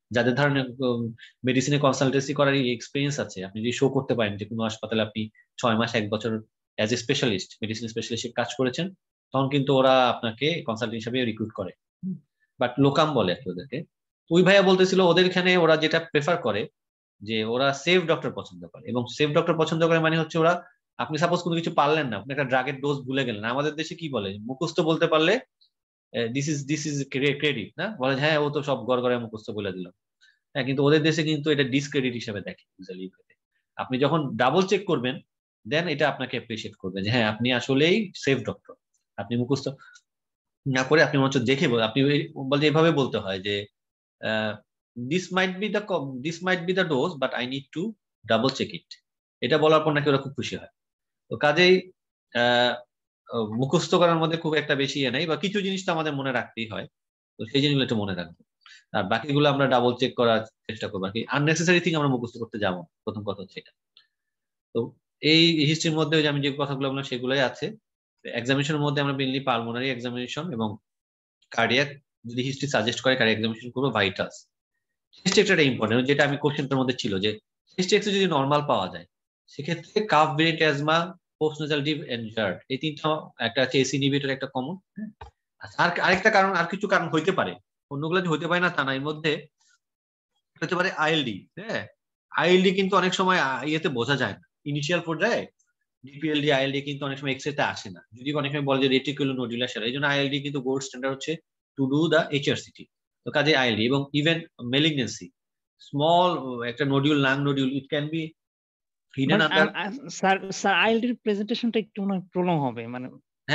যাদের ধরনের মেডিসিনে কনসালটেন্সি করার এক্সপিরিয়েন্স আছে, আপনি যদি শো করতে পারেন যে কোনো হাসপাতালে আপনি ছয় মাস এক বছর as a specialist medicine specialist কাজ করেছেন, তখন কিন্তু ওরা আপনাকে কনসালটেন্ট হিসেবে রিক্রুট করে, বাট লোকাম বলে ওদেরকে। ওই ভাইয়া বলতেছিল ওদের এখানে ওরা যেটা প্রেফার করে যে ওরা সেফ ডক্টর পছন্দ করে, এবং সেফ ডক্টর পছন্দ করে মানে হচ্ছে ওরা, আপনি সাপোজ কোনো কিছু পারলেন না, আপনি একটা ড্রাগের ডোজ ভুলে গেলেন, আমাদের দেশে কি বলে মুখস্থ বলতে পারলে this is this is credit না, বলে হ্যাঁ ও তো সব গড় গড়ে মুখস্থ বলে দিল। হ্যাঁ, কিন্তু ওদের দেশে কিন্তু এটা ডিসক্রেডিট হিসেবে দেখে। আপনি যখন ডাবল চেক করবেন দেন এটা আপনাকে অ্যাপ্রিশিয়েট করবে যে হ্যাঁ আপনি আসলেই সেফ ডক্টর। আপনি মুখস্থ না করে আপনি মনে হচ্ছে দেখে আপনি বলতে এভাবে বলতে হয় যে this might be the this might be the dose but I need to double check it. এটা বলার পর নাকি ওরা খুব খুশি হয়। তো কাজেই আহ মুখস্থ করার মধ্যে খুব একটা বেশি ইয়ে নাই, বা কিছু জিনিস তো আমাদের মনে রাখতেই হয়, তো সেই জিনিসগুলো একটু মনে রাখবো, আর বাকিগুলো আমরা ডাবল চেক করার চেষ্টা করবো। আর কি আননেসেসারি থিং আমরা মুখস্থ করতে যাবো, প্রথম কথা হচ্ছে এটা। তো এই হিস্ট্রির মধ্যে আমি যে কথাগুলো বললাম সেগুলোই আছে। এক্সামিনেশনের মধ্যে আমরা মেইনলি পালমোনারি এক্সামিনেশন এবং কার্ডিয়াক যদি হিস্ট্রি সাজেস্ট করে কার্ডিয়াক এক্সামিনেশন করবো, ভাইটালস। চেস্ট এক্সরেটা ইম্পর্টেন্ট, যেটা আমি কোশ্চেনটার মধ্যে ছিল যে চেস্ট এক্সরে যদি নর্মাল পাওয়া যায় সেক্ষেত্রে cough variant asthma, post nasal drip and GERD, এই তিনটা একটা আছে এসি ইনহিবিটর একটা কমন। আর আরেকটা কারণ, আর কিছু কারণ হইতে পারে, অন্যগুলো যে হইতে পারে না তা না, এর মধ্যে হতে পারে আইএলডি। হ্যাঁ, আইএলডি কিন্তু অনেক সময় ইয়েতে বোঝা যায় না, ইনিশিয়াল পর্যায়ে ডিপিএলডি আইএলডি কিন্তু অনেক সময় এক্সরেতে আসে না, যদি অনেক সময় বলে যে রেটিকুলার নোডুলার সেল, এই জন্য আইএলডি কিন্তু গোল্ড স্ট্যান্ডার্ড হচ্ছে টু ডু দা এইচআরসিটি। তো কাজে আইএলডি এবং ইভেন মেলিগনেন্সি, স্মল একটা nodule, lung nodule, it can be hidden under. Sir sir আইএলডির প্রেজেন্টেশনটা একটু মনে প্রলং হবে, মানে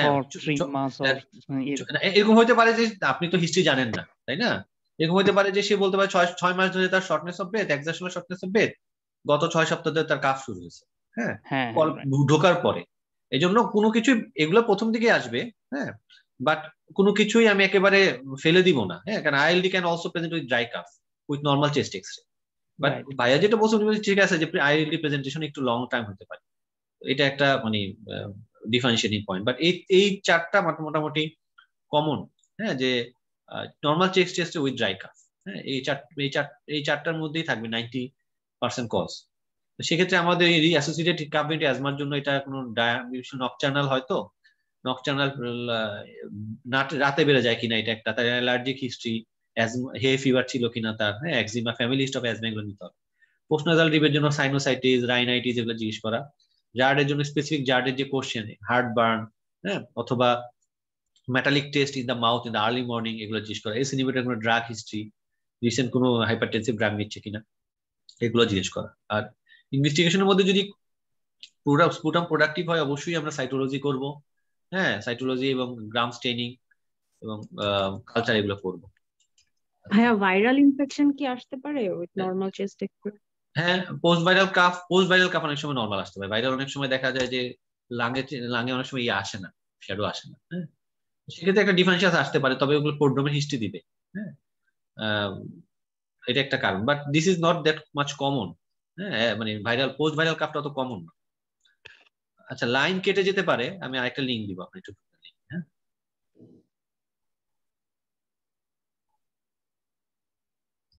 এরকম হতে পারে যে আপনি তো হিস্ট্রি জানেন না, তাই না? এরকম হতে পারে যে সে বলতে পারে ছয় ছয় মাস ধরে তার shortness of breath, exertional shortness of breath, গত ছয় সপ্তাহ ধরে তার কাফ শুরু হয়েছে। হ্যাঁ, ঢোকার পরে এই জন্য কোনো কিছু এগুলো প্রথম দিকে আসবে। হ্যাঁ, বাট কোনো কিছুই আমি একেবারে ফেলে দিব না। হ্যাঁ, কারণ ILD can also present with dry cough with normal chest x-ray. But ভাইয়া যেটা বলছে ঠিক আছে যে আইএলডি প্রেজেন্টেশন একটু লং টাইম হতে পারে, এটা একটা মানে ডিফারেন্সিয়েটিং পয়েন্ট। বাট এই এই চারটা মোটামুটি কমন। হ্যাঁ, যে normal chest test with dry cough, হ্যাঁ এই চার এই চার এই চারটার মধ্যেই থাকবে নাইনটি পার্সেন্ট কজ। সেক্ষেত্রে আমাদের এই অ্যাসোসিয়েটেড কাফ ভেরিয়েন্ট অ্যাজমার জন্য এটা কোনো নকচার্নাল হয়তো নকচার্নাল রাতে বেড়ে যায় কিনা এটা একটা, তার অ্যালার্জিক হিস্ট্রি, হে ফিভার ছিল কিনা তার, হ্যাঁ eczema, family history of asthma এগুলো নিতে হবে। পোস্ট নাসাল ড্রিপের জন্য সাইনোসাইটিস, রাইনাইটিস এগুলো জিজ্ঞেস করা। জার্ডের জন্য স্পেসিফিক জার্ডের যে কোশ্চেন, হার্ট বার্ন, হ্যাঁ অথবা metallic taste in the mouth in the early morning, এগুলো জিজ্ঞেস করা। এস ইনহিবিটর কোনো ড্রাগ হিস্ট্রি, রিসেন্ট কোনো হাইপারটেনসিভ ড্রাগ নিচ্ছে কিনা, এগুলো জিজ্ঞেস করা। আর ইনভেস্টিগেশনের মধ্যে যদি স্পুটাম প্রোডাক্টিভ হয় অবশ্যই আমরা সাইটোলজি করব। হ্যাঁ, সাইটোলজি এবং গ্রাম স্টেনিং এবং কালচার এগুলো করব। ভাইয়া ভাইরাল ইনফেকশন কি আসতে পারে উইথ নরমাল চেস্ট এক্সরে? হ্যাঁ, post viral cough, post viral cough অনেক সময় নরমাল আসতে পারে। ভাইরাল অনেক সময় দেখা যায় যে লাঙে লাঙে অনেক সময় ইয়ে আসে না, শ্যাডো আসে না। হ্যাঁ, সেক্ষেত্রে একটা ডিফারেন্সিয়াস আসতে পারে, তবে ওগুলো প্রোড্রোমের হিস্ট্রি দিবে। হ্যাঁ, এটা একটা কারণ, but this is not that much common. হ্যাঁ, মানে ভাইরাল পোস্ট ভাইরাল কাফটা তো কমন না। আচ্ছা, লাইন কেটে যেতে পারে, আমি আরেকটা লিঙ্ক দিব আপনি একটু